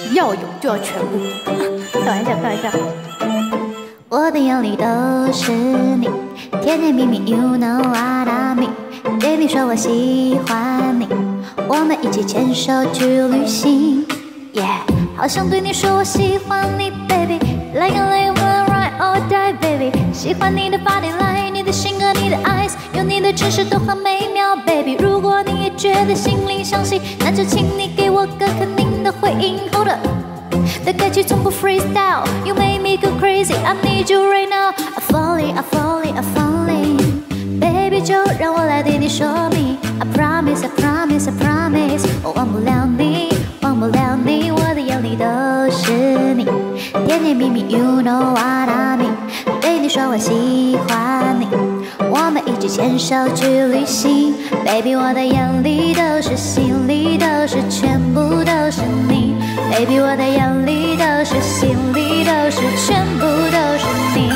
要有就要全部。开玩笑，开玩笑。 我的眼里都是你，甜甜蜜蜜 ，You know what I mean。对你说我喜欢你，我们一起牵手去旅行。Yeah， 好想对你说我喜欢你 ，baby。Like a live right or die baby。喜欢你的 body line， 你的性格，你的 eyes， 有你的知识都很美妙 baby。如果你也觉得心里相惜，那就请你给我个肯定的回应。Hold up。的歌曲从不 freestyle， You make me go crazy， I need you right now， I'm falling， I'm falling， I'm falling，Baby 就让我来对你说明 ，I promise， I promise， I promise， 我忘不了你，忘不了你，我的眼里都是你，甜甜蜜蜜 ，You know what I mean， 对你说我喜欢你，我们一起牵手去旅行 ，Baby 我的眼里都是，心里都是，全部都是你。Baby， 我的眼里都是，心里都是，全部都是你。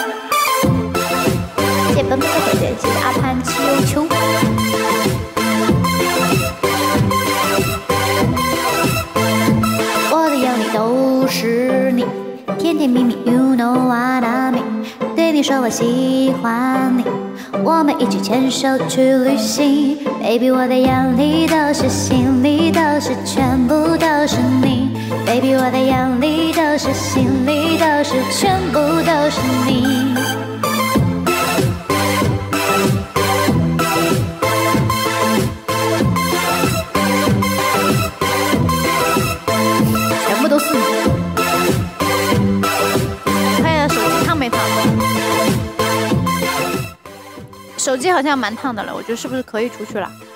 谢谢本本的会员，谢谢阿潘秋秋。我的眼里都是你，甜甜蜜蜜 ，You know what I mean。对你说我喜欢你，我们一起牵手去旅行。Baby， 我的眼里都是，心里都是，全部都是你。Baby， 我的眼里都是，心里都是，全部都是你。 全部都是你。看一下手机烫没烫？手机好像蛮烫的了，我觉得是不是可以出去了？